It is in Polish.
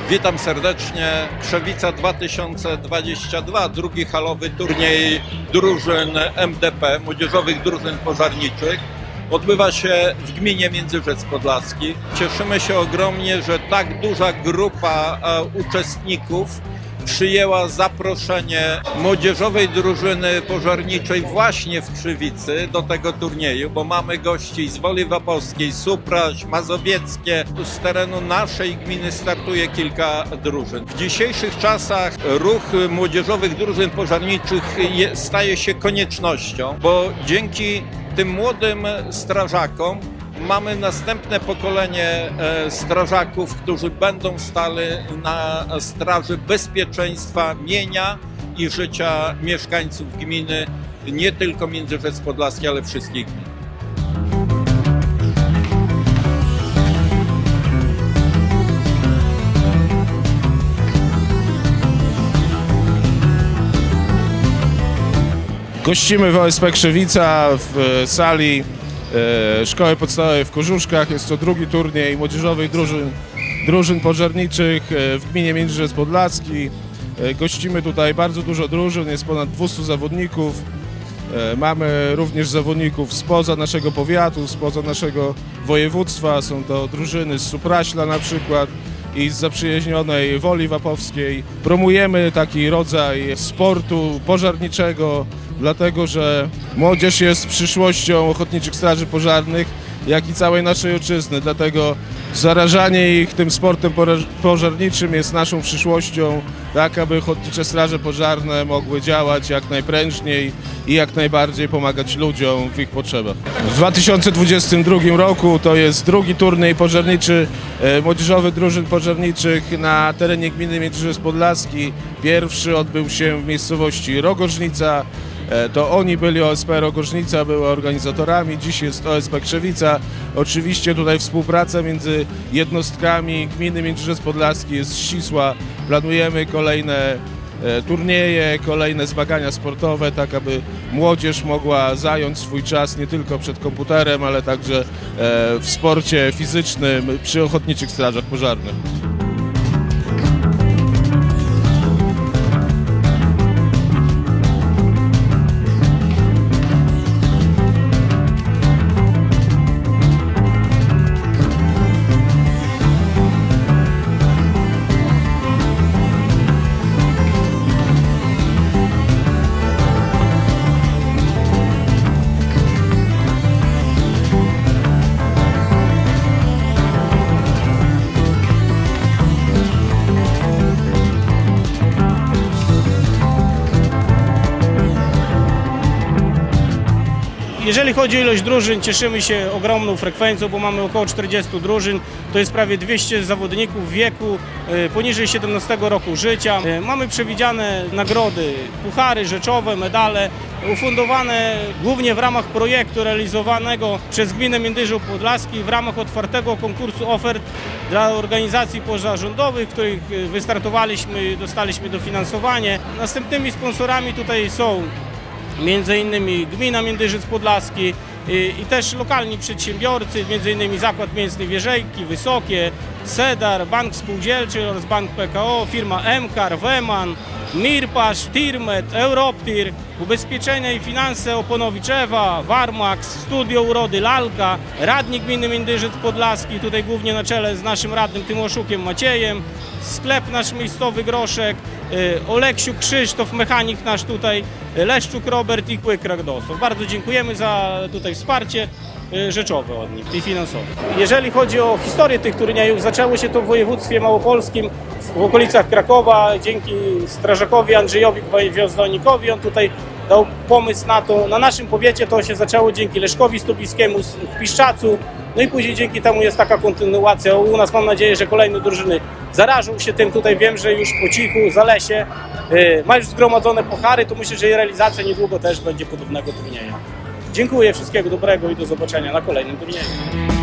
Witam serdecznie. Krzewica 2022, drugi halowy turniej drużyn MDP, młodzieżowych drużyn pożarniczych. Odbywa się w gminie Międzyrzec Podlaski. Cieszymy się ogromnie, że tak duża grupa uczestników przyjęła zaproszenie młodzieżowej drużyny pożarniczej właśnie w Krzewicy do tego turnieju, bo mamy gości z Woli Wapowskiej, Supraś, Mazowieckie. Z terenu naszej gminy startuje kilka drużyn. W dzisiejszych czasach ruch młodzieżowych drużyn pożarniczych staje się koniecznością, bo dzięki tym młodym strażakom mamy następne pokolenie strażaków, którzy będą stali na straży bezpieczeństwa mienia i życia mieszkańców gminy, nie tylko Międzyrzec Podlaski, ale wszystkich gmin. Gościmy w OSP Krzewica w sali Szkoły Podstawowej w Kożuszkach. Jest to drugi turniej młodzieżowych drużyn pożarniczych w gminie Międzyrzec Podlaski. Gościmy tutaj bardzo dużo drużyn, jest ponad 200 zawodników. Mamy również zawodników spoza naszego powiatu, spoza naszego województwa. Są to drużyny z Supraśla na przykład i z zaprzyjaźnionej Woli Wapowskiej. Promujemy taki rodzaj sportu pożarniczego, dlatego że młodzież jest przyszłością ochotniczych straży pożarnych, jak i całej naszej ojczyzny. Dlatego zarażanie ich tym sportem pożarniczym jest naszą przyszłością, tak aby ochotnicze straże pożarne mogły działać jak najprężniej i jak najbardziej pomagać ludziom w ich potrzebach. W 2022 roku to jest drugi turniej pożarniczy młodzieżowych drużyn pożarniczych na terenie gminy Międzyrzec Podlaski. Pierwszy odbył się w miejscowości Rogożnica. To oni byli, OSP Rogożnica była organizatorami, dziś jest OSP Krzewica. Oczywiście tutaj współpraca między jednostkami gminy Międzyrzec Podlaski jest ścisła. Planujemy kolejne turnieje, kolejne zmagania sportowe, tak aby młodzież mogła zająć swój czas nie tylko przed komputerem, ale także w sporcie fizycznym przy ochotniczych strażach pożarnych. Jeżeli chodzi o ilość drużyn, cieszymy się ogromną frekwencją, bo mamy około 40 drużyn, to jest prawie 200 zawodników w wieku poniżej 17 roku życia. Mamy przewidziane nagrody, puchary rzeczowe, medale, ufundowane głównie w ramach projektu realizowanego przez gminę Międzyrzec Podlaski w ramach otwartego konkursu ofert dla organizacji pozarządowych, w których wystartowaliśmy, dostaliśmy dofinansowanie. Następnymi sponsorami tutaj są między innymi gmina Międzyrzec Podlaski i też lokalni przedsiębiorcy, między innymi Zakład Mięsny Wierzejki, Wysokie, Sedar, Bank Spółdzielczy oraz Bank PKO, firma Emkar, Weman, Mirpasz, Tirmet, Europtir, Ubezpieczenia i Finanse Oponowiczewa, Warmax, Studio Urody Lalka, radnik gminy Międzyrzec Podlaski, tutaj głównie na czele z naszym radnym Tymoszukiem Maciejem, sklep nasz miejscowy Groszek, Oleksiuk Krzysztof, mechanik nasz tutaj, Leszczuk Robert i Kłyk Ragdosław. Bardzo dziękujemy za tutaj wsparcie rzeczowe od nich i finansowe. Jeżeli chodzi o historię tych turniejów, zaczęło się to w województwie małopolskim, w okolicach Krakowa, dzięki strażakowi Andrzejowi Gwiazdonikowi. On tutaj dał pomysł na to. Na naszym powiecie to się zaczęło dzięki Leszkowi Stubiskiemu w Piszczacu. No i później dzięki temu jest taka kontynuacja. U nas mam nadzieję, że kolejne drużyny zarażą się tym. Tutaj wiem, że już po cichu, Zalesie ma już zgromadzone puchary, to myślę, że realizacja niedługo też będzie podobnego turnieju. Dziękuję, wszystkiego dobrego i do zobaczenia na kolejnym turnieju.